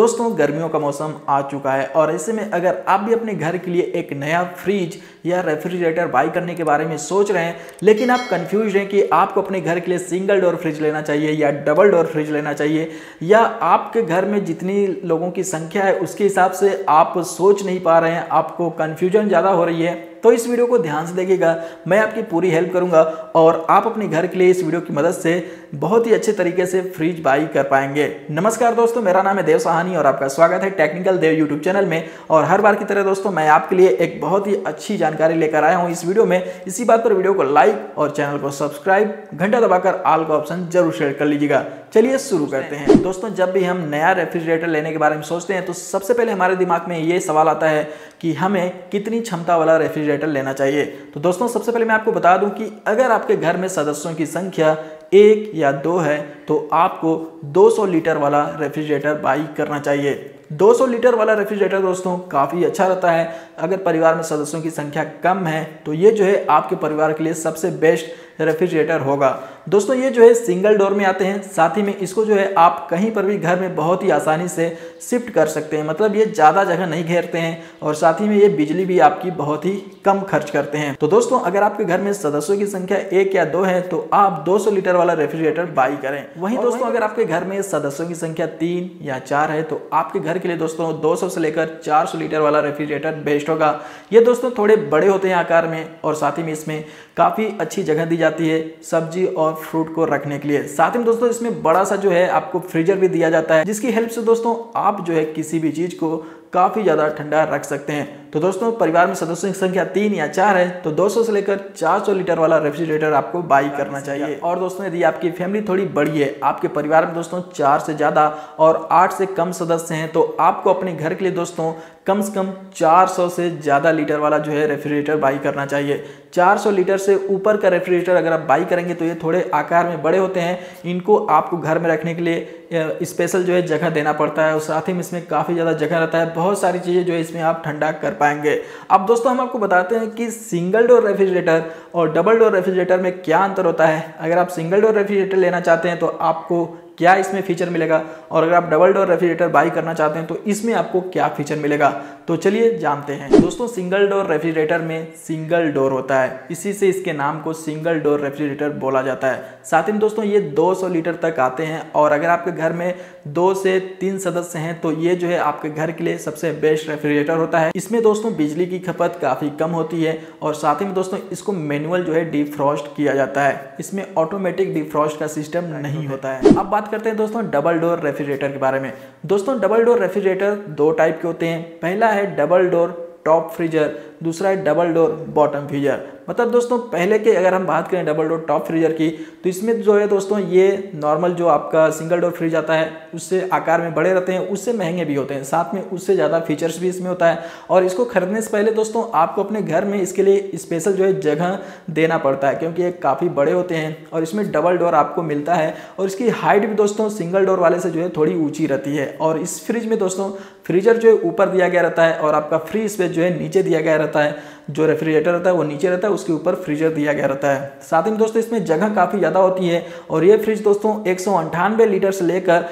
दोस्तों गर्मियों का मौसम आ चुका है और ऐसे में अगर आप भी अपने घर के लिए एक नया फ्रिज या रेफ्रिजरेटर बाई करने के बारे में सोच रहे हैं, लेकिन आप कंफ्यूज हैं कि आपको अपने घर के लिए सिंगल डोर फ्रिज लेना चाहिए या डबल डोर फ्रिज लेना चाहिए, या आपके घर में जितनी लोगों की संख्या है उसके हिसाब से आप सोच नहीं पा रहे हैं, आपको कंफ्यूजन ज़्यादा हो रही है, तो इस वीडियो को ध्यान से देखिएगा। मैं आपकी पूरी हेल्प करूंगा और आप अपने घर के लिए इस वीडियो की मदद से बहुत ही अच्छे तरीके से फ्रिज बाई कर पाएंगे। नमस्कार दोस्तों, मेरा नाम है देव साहनी और आपका स्वागत है टेक्निकल देव यूट्यूब चैनल में। और हर बार की तरह दोस्तों मैं आपके लिए एक बहुत ही अच्छी जानकारी लेकर आया हूं इस वीडियो में। इसी बात पर वीडियो को लाइक और चैनल को सब्सक्राइब, घंटा दबाकर ऑल का ऑप्शन जरूर शेयर कर लीजिएगा। चलिए शुरू करते हैं। दोस्तों जब भी हम नया रेफ्रिजरेटर लेने के बारे में सोचते हैं तो सबसे पहले हमारे दिमाग में ये सवाल आता है कि हमें कितनी क्षमता वाला रेफ्रिजरेटर लेना चाहिए। तो दोस्तों सबसे पहले मैं आपको बता दूं कि अगर आपके घर में सदस्यों की संख्या 1 या 2 है तो आपको 200 लीटर वाला रेफ्रिजरेटर बाई करना चाहिए। 200 लीटर वाला रेफ्रिजरेटर दोस्तों काफ़ी अच्छा रहता है। अगर परिवार में सदस्यों की संख्या कम है तो ये जो है आपके परिवार के लिए सबसे बेस्ट रेफ्रिजरेटर होगा। दोस्तों ये जो है सिंगल डोर में आते हैं, साथ ही में इसको जो है आप कहीं पर भी घर में बहुत ही आसानी से शिफ्ट कर सकते हैं। मतलब ये ज़्यादा जगह नहीं घेरते हैं और साथ ही में ये बिजली भी आपकी बहुत ही कम खर्च करते हैं। तो दोस्तों अगर आपके घर में सदस्यों की संख्या 1 या 2 है तो आप 200 लीटर वाला रेफ्रिजरेटर बाई करें। वहीं दोस्तों अगर आपके घर में सदस्यों की संख्या 3 या 4 है तो आपके घर के लिए दोस्तों 200 से लेकर 400 लीटर वाला रेफ्रिजरेटर बेस्ट होगा। ये दोस्तों थोड़े बड़े होते हैं आकार में और साथ ही में इसमें काफ़ी अच्छी जगह दी जाती है सब्जी और फ्रूट को रखने के लिए। साथ ही में दोस्तों इसमें बड़ा सा जो है आपको फ्रीजर भी दिया जाता है, जिसकी हेल्प से दोस्तों आप जो है किसी भी चीज़ को काफ़ी ज़्यादा ठंडा रख सकते हैं। तो दोस्तों परिवार में सदस्यों की संख्या 3 या 4 है तो 200 से लेकर 400 लीटर वाला रेफ्रिजरेटर आपको बाई करना चाहिए। और दोस्तों यदि आपकी फैमिली थोड़ी बड़ी है, आपके परिवार में दोस्तों 4 से ज़्यादा और 8 से कम सदस्य हैं, तो आपको अपने घर के लिए दोस्तों कम से कम 400 से ज़्यादा लीटर वाला जो है रेफ्रिजरेटर बाई करना चाहिए। 400 लीटर से ऊपर का रेफ्रिजरेटर अगर आप बाई करेंगे तो ये थोड़े आकार में बड़े होते हैं, इनको आपको घर में रखने के लिए स्पेशल जो है जगह देना पड़ता है और साथ ही में इसमें काफ़ी ज़्यादा जगह रहता है, बहुत सारी चीज़ें जो है इसमें आप ठंडा कर पाएंगे। अब दोस्तों हम आपको बताते हैं कि सिंगल डोर रेफ्रिजरेटर और डबल डोर रेफ्रिजरेटर में क्या अंतर होता है। अगर आप सिंगल डोर रेफ्रिजरेटर लेना चाहते हैं तो आपको क्या इसमें फीचर मिलेगा, और अगर आप डबल डोर रेफ्रिजरेटर बाई करना चाहते हैं तो इसमें आपको क्या फीचर मिलेगा, तो चलिए जानते हैं। दोस्तों सिंगल डोर रेफ्रिजरेटर में सिंगल डोर होता है, इसी से इसके नाम को सिंगल डोर रेफ्रिजरेटर बोला जाता है। साथ ही में दोस्तों ये 200 लीटर तक आते हैं और अगर आपके घर में 2 से 3 सदस्य हैं तो ये जो है आपके घर के लिए सबसे बेस्ट रेफ्रिजरेटर होता है। इसमें दोस्तों बिजली की खपत काफ़ी कम होती है और साथ ही में दोस्तों इसको मैनुअल जो है डिफ्रॉस्ट किया जाता है, इसमें ऑटोमेटिक डिफ्रॉस्ट का सिस्टम नहीं होता है। अब बात करते हैं दोस्तों डबल डोर रेफ्रिजरेटर के बारे में। दोस्तों डबल डोर रेफ्रिजरेटर 2 टाइप के होते हैं। पहला है डबल डोर टॉप फ्रीजर, दूसरा है डबल डोर बॉटम फ्रीजर। मतलब दोस्तों पहले के अगर हम बात करें डबल डोर टॉप फ्रीजर की तो इसमें जो है दोस्तों ये नॉर्मल जो आपका सिंगल डोर फ्रिज आता है उससे आकार में बड़े रहते हैं, उससे महंगे भी होते हैं, साथ में उससे ज़्यादा फीचर्स भी इसमें होता है। और इसको खरीदने से पहले दोस्तों आपको अपने घर में इसके लिए स्पेशल जो है जगह देना पड़ता है, क्योंकि ये काफ़ी बड़े होते हैं और इसमें डबल डोर आपको मिलता है और इसकी हाइट भी दोस्तों सिंगल डोर वाले से जो है थोड़ी ऊँची रहती है। और इस फ्रिज में दोस्तों फ्रीजर जो है ऊपर दिया गया रहता है और आपका फ्री स्पेस जो है नीचे दिया गया रहता है। जो रेफ्रिजरेटर रहता है वो नीचे रहता है, उसके ऊपर फ्रीजर दिया गया रहता है। साथ ही में दोस्तों इसमें जगह काफ़ी ज़्यादा होती है और ये फ्रिज दोस्तों 198 लीटर से लेकर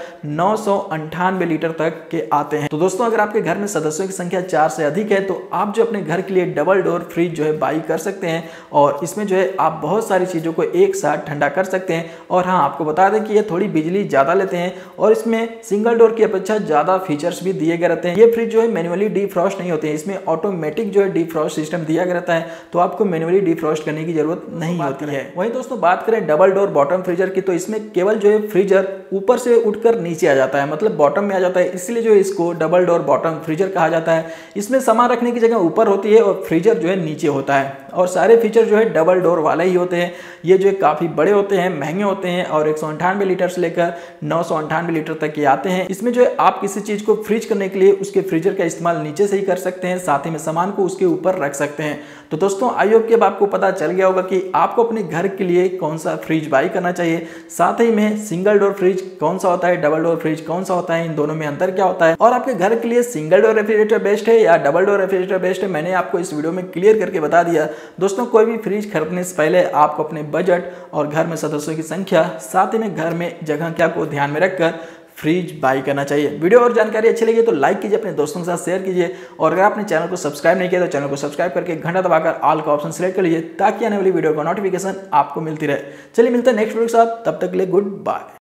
998 लीटर तक के आते हैं। तो दोस्तों अगर आपके घर में सदस्यों की संख्या 4 से अधिक है तो आप जो अपने घर के लिए डबल डोर फ्रिज जो है बाई कर सकते हैं और इसमें जो है आप बहुत सारी चीज़ों को एक साथ ठंडा कर सकते हैं। और हाँ, आपको बता दें कि ये थोड़ी बिजली ज़्यादा लेते हैं और इसमें सिंगल डोर की अपेक्षा ज़्यादा फीचर्स भी दिए गए रहते हैं। ये फ्रिज जो है मैनुअली डिफ्रॉस्ट नहीं होते हैं, इसमें ऑटोमेटिक जो है डिफ्रॉस्ट सिस्टम दिया गया रहता है, तो आपको मैनुअली डिफ्रॉस्ट करने की जरूरत नहीं होती है। वहीं दोस्तों बात करें डबल डोर बॉटम फ्रीजर की तो इसमें केवल जो है फ्रीजर ऊपर से उठकर नीचे आ जाता है, मतलब बॉटम में आ जाता है, इसलिए जो है इसको डबल डोर बॉटम फ्रीजर कहा जाता है। इसमें सामान रखने की जगह ऊपर होती है और फ्रीजर जो है नीचे होता है और सारे फीचर जो है डबल डोर वाले ही होते हैं। ये जो है काफ़ी बड़े होते हैं, महंगे होते हैं और 198 लीटर से लेकर 998 लीटर तक के आते हैं। इसमें जो है आप किसी चीज़ को फ्रीज करने के लिए उसके फ्रीजर का इस्तेमाल नीचे से ही कर सकते हैं, साथ ही में सामान को उसके ऊपर रख सकते हैं। तो दोस्तों आई होप कि अब आपको पता चल गया होगा कि आपको अपने घर के लिए कौन सा फ्रिज बाई करना चाहिए, साथ ही में सिंगल डोर फ्रिज कौन सा होता है, डबल डोर फ्रिज कौन सा होता है, इन दोनों में अंतर क्या होता है, और आपके घर के लिए सिंगल डोर रेफ्रिजरेटर बेस्ट है या डबल डोर रेफ्रिजरेटर बेस्ट है, मैंने आपको इस वीडियो में क्लियर करके बता दिया। दोस्तों कोई भी फ्रिज खरीदने से पहले आपको अपने बजट और घर में सदस्यों की संख्या, साथ ही में घर में जगह क्या को ध्यान में रखकर फ्रिज बाई करना चाहिए। वीडियो और जानकारी अच्छी लगी तो लाइक कीजिए, अपने दोस्तों के साथ शेयर कीजिए, और अगर आपने चैनल को सब्सक्राइब नहीं किया तो चैनल को सब्सक्राइब करके घंटा दबाकर ऑल का ऑप्शन सेलेक्ट कर लीजिए, ताकि आने वाली वीडियो का नोटिफिकेशन आपको मिलती रहे। चलिए मिलते हैं नेक्स्ट वीडियो के साथ, तब तक के लिए गुड बाय।